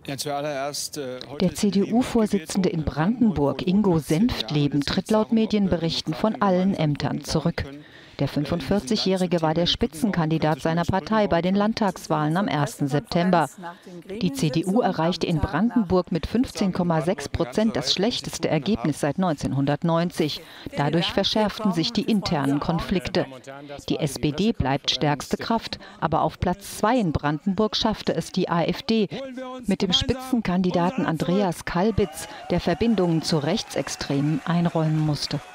Ja, zuallererst, Der CDU-Vorsitzende in Brandenburg, Ingo Senftleben, tritt laut Medienberichten von allen Ämtern zurück. Der 45-Jährige war der Spitzenkandidat seiner Partei bei den Landtagswahlen am 1. September. Die CDU erreichte in Brandenburg mit 15,6% das schlechteste Ergebnis seit 1990. Dadurch verschärften sich die internen Konflikte. Die SPD bleibt stärkste Kraft, aber auf Platz 2 in Brandenburg schaffte es die AfD mit dem Spitzenkandidaten Andreas Kalbitz, der Verbindungen zu Rechtsextremen einräumen musste.